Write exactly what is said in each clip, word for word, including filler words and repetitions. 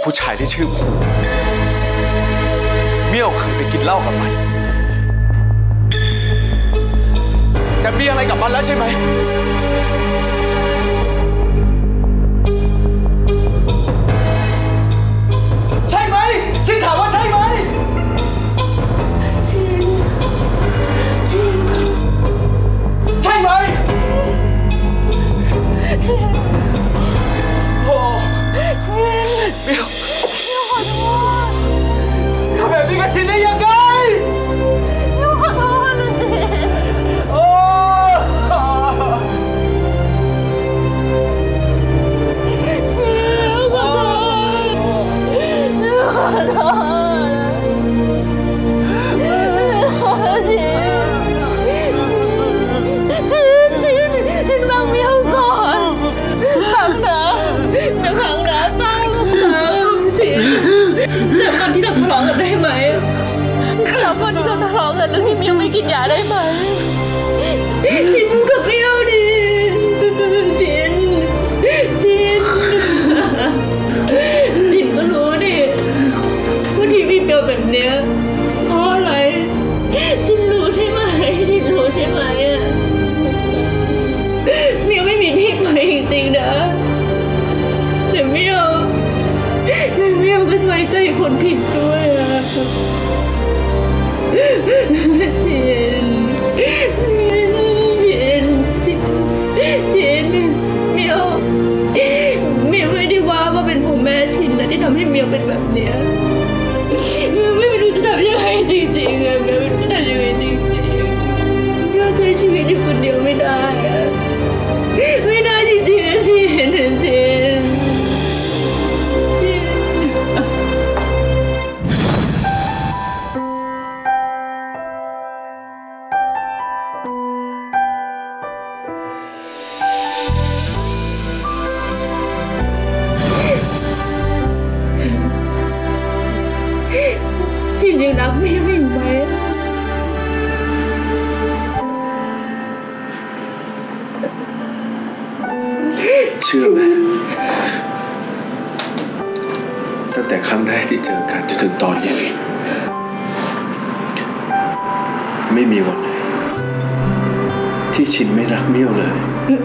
ผู้ชายที่ชื่อภูเมี่ยวเคยไปกินเหล้ากับมันแต่มีอะไรกับมันแล้วใช่ไหมใช่ไหมชินถามว่าใช่ไหมชินชินใช่ไหมชินโอ้ชินเมี่ยวเมี่ยวขอโทษทำแบบนี้กับชินได้ยังไงเมี่ยวขอโทษนะชินโอ้ชินขอโทษเมี่ยวขอโทษชินชินชินชินฟังเมี่ยวก่อนฟังนะนะฟังนะฟังฟังชินชินจำวันที่เราทะเลาะกันได้ไหมชินจำวันที่เราทะเลาะกันแล้วที่เมี่ยวไม่กินยาได้ไหมชินพูดกับเมี่ยวดิชินชินชินก็รู้ดิว่าที่พี่เมี่ยวแบบเนี้ยเพราะอะไรชินรู้ใช่ไหมชินรู้ใช่ไหมอะเมี่ยวไม่มีที่ไปจริงๆนะแต่เมี่ยวเมี่ยวก็ช่วยใจคนผิดด้วยอะชินชินชินชินเมี่ยวเมี่ยวไม่ได้ว่าว่าเป็นผมแม่ชินนะที่ทำให้เมี่ยวเป็นแบบเนี้ยเมี่ยวไม่รู้จะทำยังไงจริงๆอะเมี่ยวไม่รู้จะทำยังไงจริงๆเมี่ยวใช้ชีวิตอยู่คนเดียวไม่ได้อะไม่ได้จริงๆอะชินชินชินชินยังรักเมี่ยวอยู่ไหมเชื่อไหมตั้งแต่ครั้งแรกที่เจอกันจนถึงตอนนี้ไม่มีวันไหนที่ชินไม่รักเมี่ยวเลย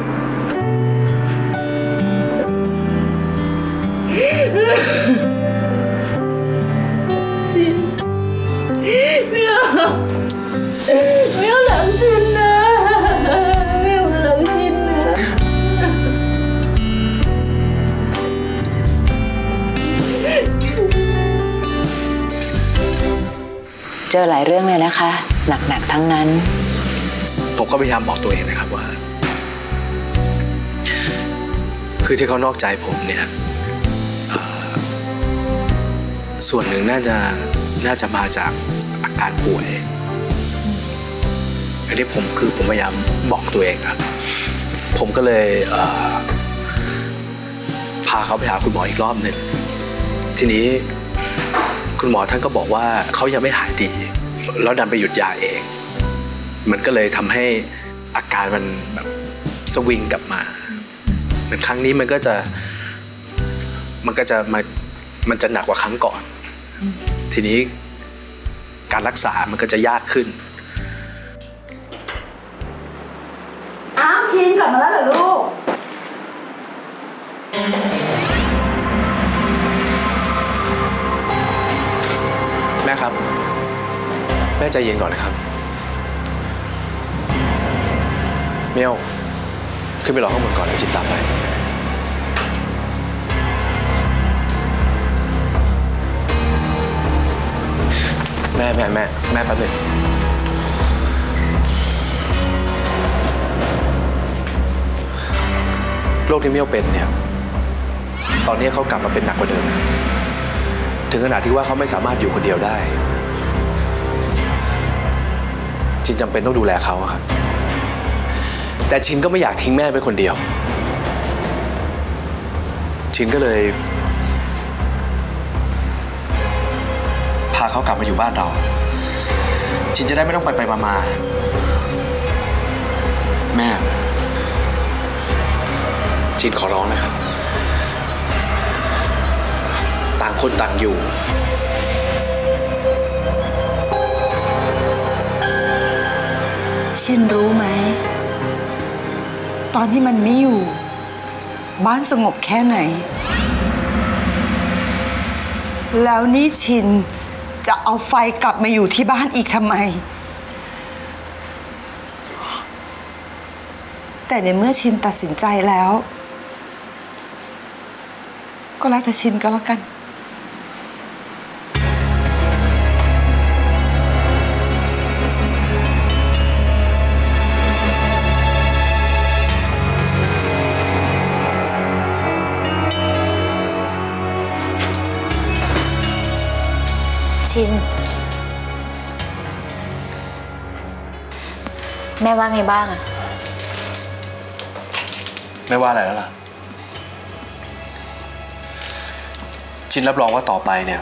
ชินเมี่ยวเมี่ยวรักชินนะเมี่ยวรักชินนะเจอหลายเรื่องเลยนะคะหนักๆทั้งนั้นผมก็พยายามบอกตัวเองนะครับว่าคือที่เขานอกใจผมเนี่ยส่วนหนึ่งน่าจะน่าจะมาจากอาการป่วยอันนี้ผมคือผมพยายามบอกตัวเองครับผมก็เลยพาเขาไปหาคุณหมออีกรอบหนึ่งทีนี้คุณหมอท่านก็บอกว่าเขายังไม่หายดีแล้วดันไปหยุดยาเองมันก็เลยทำให้อาการมันแบบสวิงกลับมาเหมือนครั้งนี้มันก็จะมันก็จะมามันจะหนักกว่าครั้งก่อนทีนี้การรักษามันก็จะยากขึ้นอ้าวชินกลับมาแล้วเหรอลูกแม่ครับแม่ใจเย็นก่อนนะครับเมี่ยวขึ้นไปรอข้างบนก่อนเดี๋ยวจิตตามไปแม่แม่แม่แม่แป๊บนึงโรคที่เมี่ยวเป็นเนี่ยตอนนี้เขากลับมาเป็นหนักกว่าเดิมนะถึงขนาดที่ว่าเขาไม่สามารถอยู่คนเดียวได้ชินจำเป็นต้องดูแลเขาครับแต่ชินก็ไม่อยากทิ้งแม่ไปคนเดียวชินก็เลยพาเขากลับมาอยู่บ้านเราชินจะได้ไม่ต้องไปไปมามาแม่ชินขอร้องนะครับต่างคนต่างอยู่ชินรู้ไหมตอนที่มันไม่อยู่บ้านสงบแค่ไหนแล้วนี่ชินจะเอาไฟกลับมาอยู่ที่บ้านอีกทำไมแต่ในเมื่อชินตัดสินใจแล้วก็แล้วแต่ชินก็แล้วกันชินแม่ว่าไงบ้างอะไม่ว่าอะไรแล้วล่ะชินรับรองว่าต่อไปเนี่ย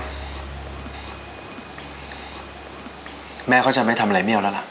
แม่เขาจะไม่ทำอะไรเมี่ยวแล้วล่ะ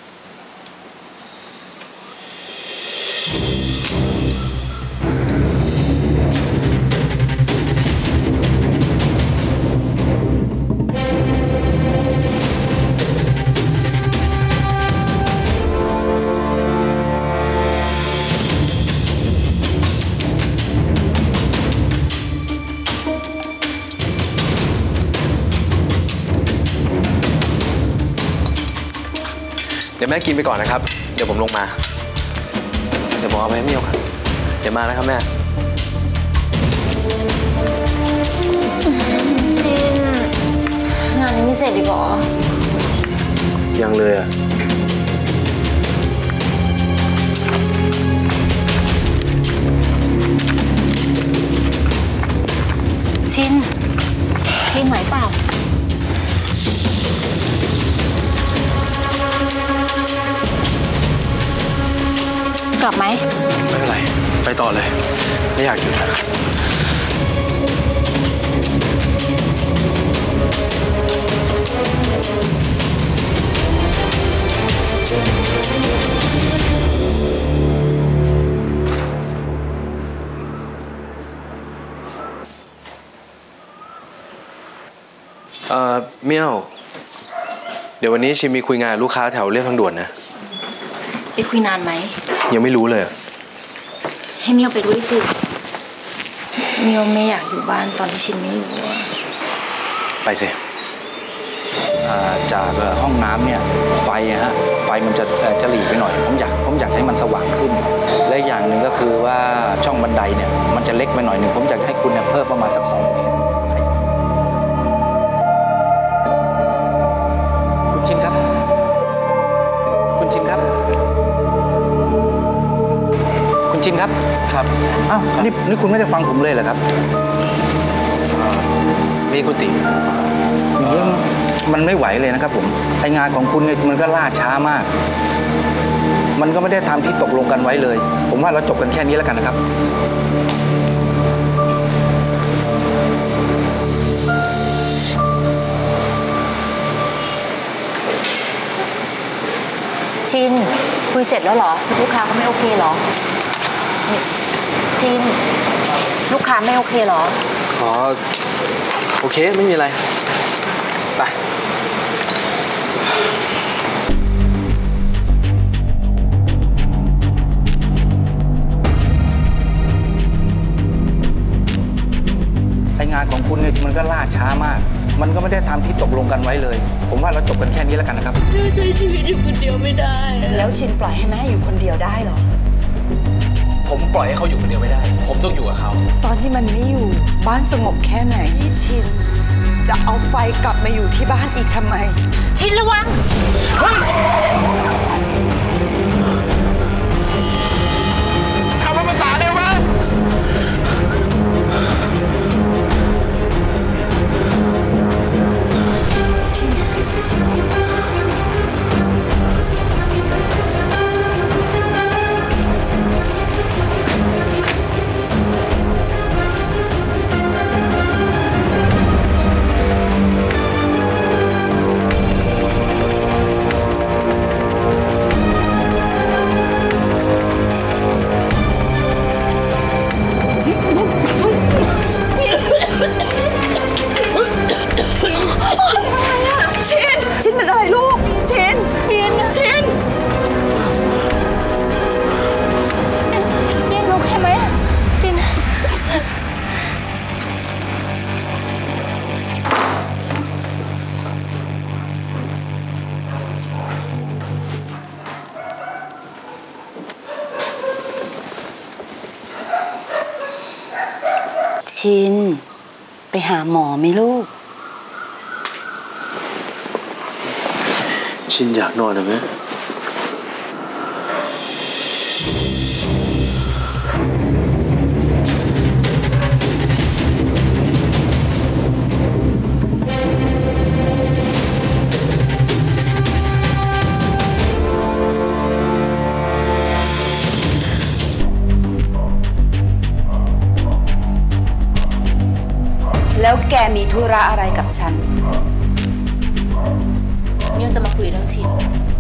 เดี๋ยวแม่กินไปก่อนนะครับเดี๋ยวผมลงมาเดี๋ยวผมเอาไปให้เมี่ยวครับเดี๋ยวมานะครับแม่ชินงานนี้ไม่เสร็จอีกเหรอยังเลยอ่ะชินชินไหวเปล่ากลับไหมไม่เป็นไรไปต่อเลยไม่อยากหยุดนะเอ่อเมี่ยวเดี๋ยววันนี้ชิมมีคุยงานลูกค้าแถวเรียบทางด่วนนะไปคุยนานไหมยังไม่รู้เลยให้เมียวไปด้วยสิเมียวไม่อยากอยู่บ้านตอนที่ชินไม่อยู่ไปสิจากห้องน้ำเนี่ยไฟฮะไฟมันจะจะหลีไปหน่อยผมอยากผมอยากให้มันสว่างขึ้นและอย่างหนึ่งก็คือว่าช่องบันไดเนี่ยมันจะเล็กไปหน่อยหนึ่งผมอยากให้คุณเนี่ยเพิ่มประมาณสักสองเมตรคุณชินครับคุณชินครับคุณชินครับครับอ้าวนี่นี่คุณไม่ได้ฟังผมเลยเหรอครับมีคุณติอย่างนี้มันไม่ไหวเลยนะครับผมไองานของคุณเนี่ยมันก็ล่าช้ามากมันก็ไม่ได้ทำที่ตกลงกันไว้เลยผมว่าเราจบกันแค่นี้แล้วกันนะครับชินคุยเสร็จแล้วเหรอลูกค้าเขาไม่โอเคเหรอชินลูกค้าไม่โอเคเหรออ๋อโอเคไม่มีอะไรไปไองานของคุณเนี่ยมันก็ล่าช้ามากมันก็ไม่ได้ทำที่ตกลงกันไว้เลยผมว่าเราจบกันแค่นี้แล้วกันนะครับแม่ใช้ชีวิตอยู่คนเดียวไม่ได้แล้วชินปล่อยให้แม่อยู่คนเดียวได้หรอผมปล่อยให้เขาอยู่คนเดียวไม่ได้ผมต้องอยู่กับเขาตอนที่มันไม่อยู่บ้านสงบแค่ไหนชินจะเอาไฟกลับมาอยู่ที่บ้านอีกทำไมชินระวังทำภาษาได้ไหมชินชินไปหาหมอไหมลูกชินอยากนอนนะแม่แล้วแกมีธุระอะไรกับฉันมิวจะมาคุยเรื่องชิน